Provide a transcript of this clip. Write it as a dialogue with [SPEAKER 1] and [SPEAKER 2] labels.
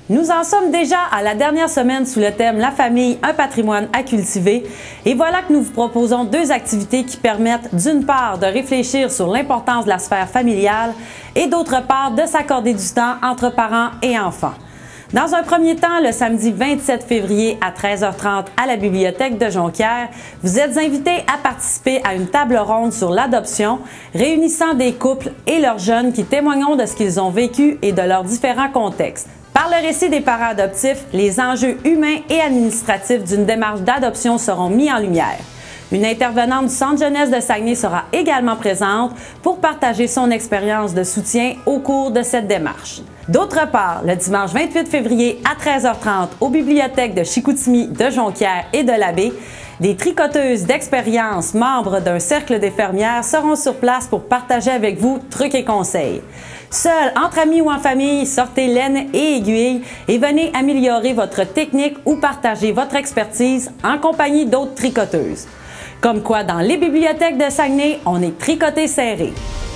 [SPEAKER 1] Nous en sommes déjà à la dernière semaine sous le thème « La famille, un patrimoine à cultiver » et voilà que nous vous proposons deux activités qui permettent d'une part de réfléchir sur l'importance de la sphère familiale et d'autre part de s'accorder du temps entre parents et enfants. Dans un premier temps, le samedi 27 février à 13h30 à la Bibliothèque de Jonquière, vous êtes invités à participer à une table ronde sur l'adoption, réunissant des couples et leurs jeunes qui témoigneront de ce qu'ils ont vécu et de leurs différents contextes. Par le récit des parents adoptifs, les enjeux humains et administratifs d'une démarche d'adoption seront mis en lumière. Une intervenante du Centre jeunesse de Saguenay sera également présente pour partager son expérience de soutien au cours de cette démarche. D'autre part, le dimanche 28 février à 13h30 aux bibliothèques de Chicoutimi, de Jonquière et de l'Abbé, des tricoteuses d'expérience, membres d'un cercle des fermières, seront sur place pour partager avec vous trucs et conseils. Seul, entre amis ou en famille, sortez laine et aiguille et venez améliorer votre technique ou partager votre expertise en compagnie d'autres tricoteuses. Comme quoi, dans les bibliothèques de Saguenay, on est tricoté serré.